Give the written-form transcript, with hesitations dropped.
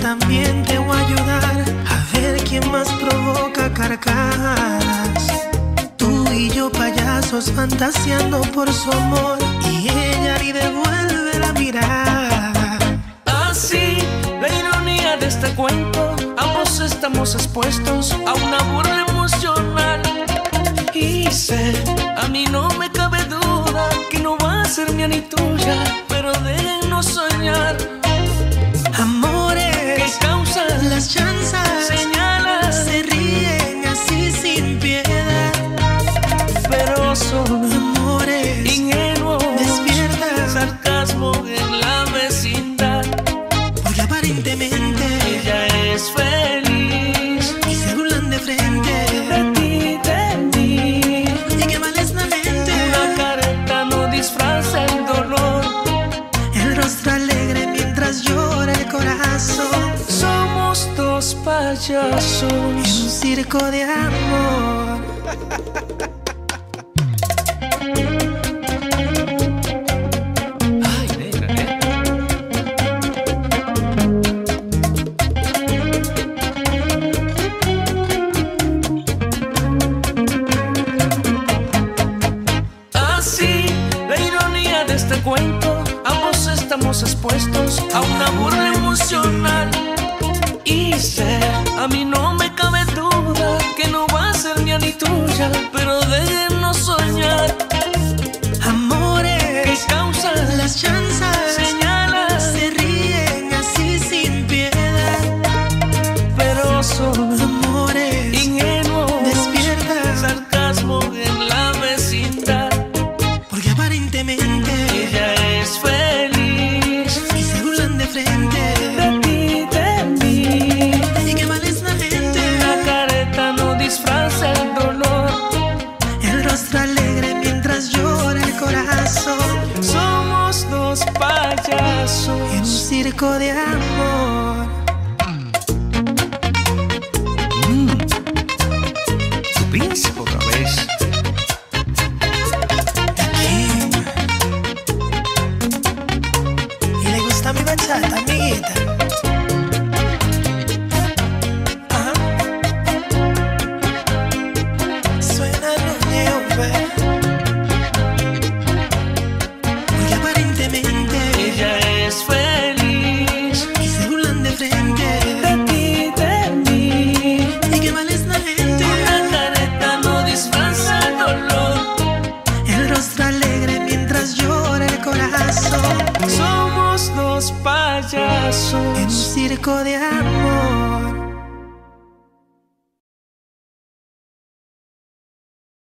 también te voy a ayudar a ver quién más provoca carcajadas. Tú y yo payasos fantaseando por su amor y ella ni devuelve la mirada. Así, la ironía de este cuento, ambos estamos expuestos a una burla emocional. Y sé, a mí no me cabe duda que no va a ser mía ni tuya, pero déjennos soñar. Amores ¿Qué causan las chanzas? Señalas, se ríen así sin piedad, pero son amores ingenuos. despierta, Sarcasmo en la vecindad. porque aparentemente Ella es feliz y se burlan de frente. de ti, de mí. ¿Y qué mal es la mente? Una careta no disfraza el dolor. El rostro alegre mientras llora el corazón. Somos dos En payasos. un circo de amor. Ay, negra, Así, la ironía de este cuento, ambos estamos expuestos a una burla emocional. Y sé, a mí no me cabe duda que no va a ser mía ni tuya, pero déjennos soñar. ¿Qué Amores causan las chanzas? Señalas, Se ríen así sin piedad. pero son Amores ingenuos. despierta, Sarcasmo en la vecindad. porque aparentemente Ella es feliz y se burlan de frente. de ti, de mí. ¿Y qué mal es la gente? La careta no disfraza el dolor. El rostro alegre mientras llora el corazón. Somos dos En un payasos. circo de amor. Tu príncipe otra vez. Y le gusta mi bachata, amiguita. Ajá. Suena Nuño, porque aparentemente Ella es feliz y se burlan de frente. de ti, de mí. ¿Y qué mal es la gente? La careta no disfraza el dolor. El rostro alegre mientras llora el corazón. Somos dos En un payasos. circo de amor.